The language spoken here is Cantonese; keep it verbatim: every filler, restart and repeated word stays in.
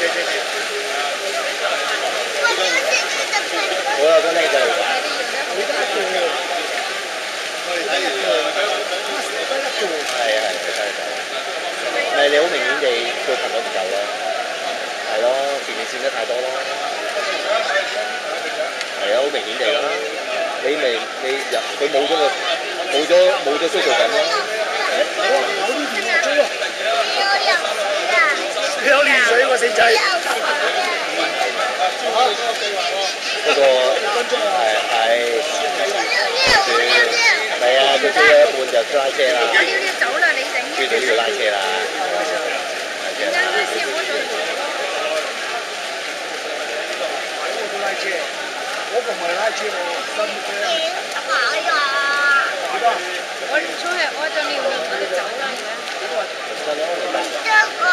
我有個靚仔老闆。係啊係啊，真係真係。唔係你好明顯地佢頻率唔夠咯，係咯，前面線得太多咯。係啊，好明顯地啦。你咪你入佢冇咗個冇咗冇咗速度感咯。你有亂水喎死仔！嗰個係係。係啊，佢追咗一半就拉車啦。 我要要走啦，你整。 追到要拉車啦。拉車啦。 我都拉車，我唔係拉車喎，新車。 哎呀！我出去屙咗尿，我哋走啦而家。